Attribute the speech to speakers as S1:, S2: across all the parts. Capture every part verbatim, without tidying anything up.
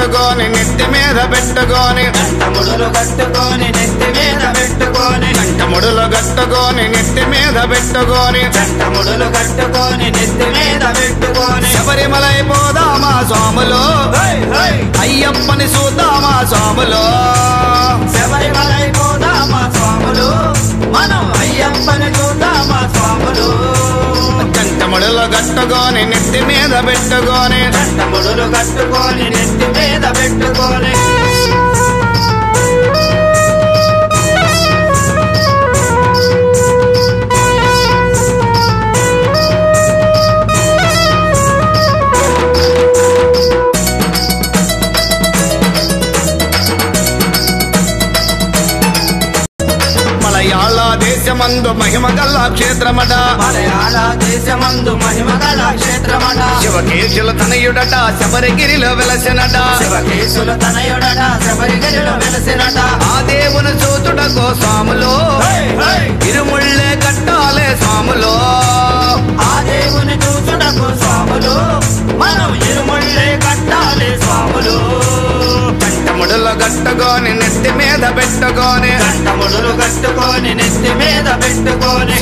S1: కట్టుకొని నెత్తి మీద పెట్టుకొని
S2: కంఠముడులు కట్టుకొని నెత్తి మీద పెట్టుకొని
S1: కంఠముడులు కట్టుకొని నెత్తి మీద పెట్టుకొని
S2: కంఠముడులు కట్టుకొని నెత్తి మీద పెట్టుకొని
S1: శబరిమలై పోదామా స్వాములు అయ్యప్పని చూద్దామా స్వాములు
S2: శబరిమలై పోదామా స్వాములు మనం అయ్యప్పని చూద్దామా స్వాములు
S1: కంఠముడులు కట్టుకొని నెత్తి మీద పెట్టుకొని
S2: కంఠముడులు కట్టుకొని నెత్తి మీద పెట్టుకొని
S1: మలయాళ దేశమందు మహిమగల క్షేత్రమట
S2: మలయాళ దేశమందు మహిమగల క్షేత్రమట
S1: శివకేశుల తనయుడట శబరిగిరిలో వెలసినట
S2: శివకేశుల తనయుడట శబరిగిరిలో వెలసినట
S1: ఆ దేవుని చూతుడకో స్వాములు ఇరుముళ్ళే కట్టాలే స్వాములు
S2: ఆ దేవుని చూచుటకు స్వాములు మనం ఇరుముళ్ళే కట్టాలి స్వాములు
S1: కంఠముడులు కట్టుకొని నెత్తి మీద పెట్టుకొని
S2: కంఠముడులు కట్టుకొని నెత్తి మీద పెట్టుకొని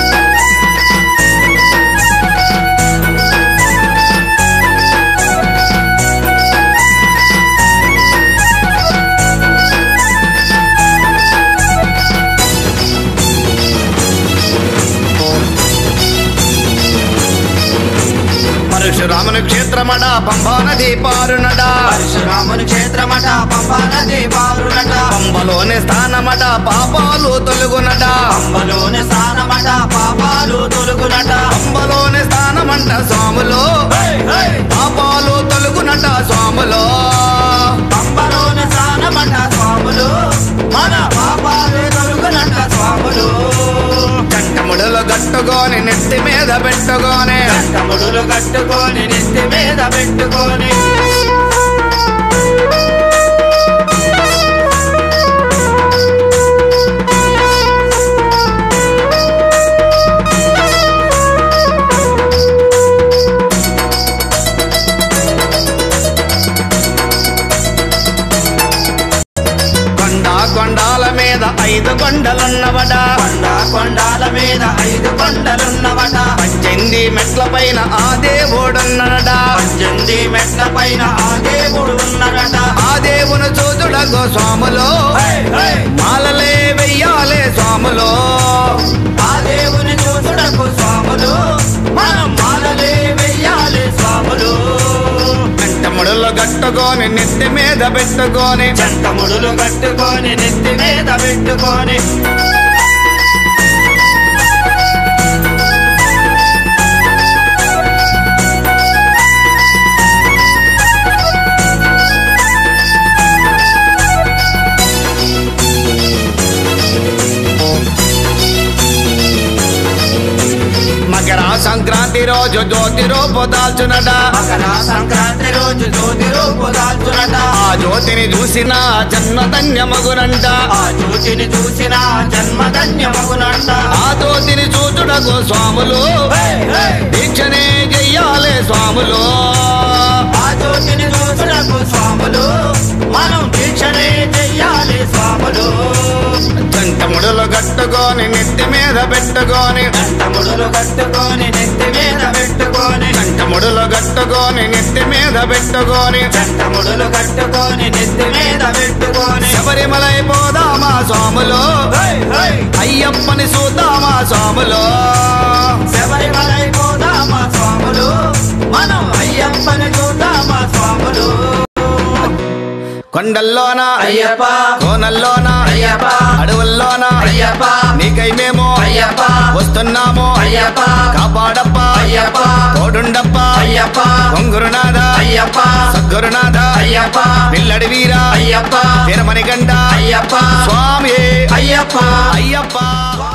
S1: పరశురాముని క్షేత్రమట పంబా నది పారునట
S2: పరశురాముని క్షేత్రమట పంబా నది పారునట
S1: పంబలోని స్థానమట పాపాలు తొలుగునట
S2: పంబలోని స్థానమట పాపాలు తొలుగునట
S1: పంబలోని స్థానమంట స్వాములు పాపాలు తొలుగునట స్వాములు
S2: పంబలోని స్థానమట స్వాములు మన పాపాలు తొలుగునట స్వాములు
S1: కంఠముడులు కట్టుకొని నెత్తి మీద పెట్టుకొని
S2: కంఠముడులు కట్టుకొని నెత్తి మీద పెట్టుకొని
S1: కొండాల మీద ఐదు కొండలున్నవట
S2: కొండ కొండాల మీద ఐదు కొండలున్నవట
S1: పద్దెనిమిది మెట్ల పైన ఆ దేవుడున్నట
S2: పద్దెనిమిది మెట్ల పైన ఆ దేవుడు ఉన్నడట
S1: ఆ దేవుని చూతుడకు స్వాములు మాలలే వెయ్యాలే స్వాములు
S2: ఆ దేవుని చూచుటకు స్వాములు మనం మాలలే వెయ్యాలి స్వాములు
S1: కంఠముడులు కట్టుకొని నెత్తి మీద పెట్టుకొని
S2: కంఠముడులు కట్టుకొని నెత్తి మీద పెట్టుకొని
S1: మకర సంక్రాంతి రోజు జ్యోతి రూపు దాల్చునట
S2: మకర సంక్రాంతి రోజు జ్యోతి రూపు దాల్చునట
S1: ఆ జ్యోతిని చూసిన జన్మధన్యమగునంట
S2: ఆ జ్యోతిని చూసిన జన్మధన్యమగునంట
S1: ఆ జ్యోతిని చూచుటకు స్వాములు దీక్షనే చెయ్యాలే స్వాములు
S2: ఆ జ్యోతిని చూచుటకు స్వాములు మనం దీక్షనే చెయ్యాలి స్వాములు
S1: కంఠముడులు కట్టుకొని నెత్తి మీద పెట్టుకొని
S2: కంఠముడులు కట్టుకొని నెత్తి మీద పెట్టుకొని
S1: కంఠముడులు కట్టుకొని నెత్తి మీద పెట్టుకొని
S2: కంఠముడులు కట్టుకొని నెత్తి మీద పెట్టుకొని
S1: శబరిమలై పోదామా స్వాములు అయ్యప్పని చూద్దామా స్వాములు
S2: శబరిమలై పోదామా స్వాములు మనం అయ్యప్పని చూద్దామా స్వాములు
S1: కొండల్లోన
S2: అయ్యప్ప
S1: కోనల్లోన
S2: అయ్యప్ప
S1: అడవుల్లోన
S2: అయ్యప్ప
S1: నీకై మేము
S2: అయ్యప్ప
S1: వస్తున్నాము
S2: అయ్యప్ప
S1: కాపాడప్ప
S2: అయ్యప్ప
S1: తోడుండప్ప
S2: అయ్యప్ప
S1: కొంగురునాథ
S2: అయ్యప్ప
S1: సద్గురునాథ
S2: అయ్యప్ప
S1: పిల్లడి వీర
S2: అయ్యప్ప
S1: వీరమణికంఠ
S2: అయ్యప్ప
S1: స్వామి
S2: అయ్యప్ప
S1: అయ్యప్ప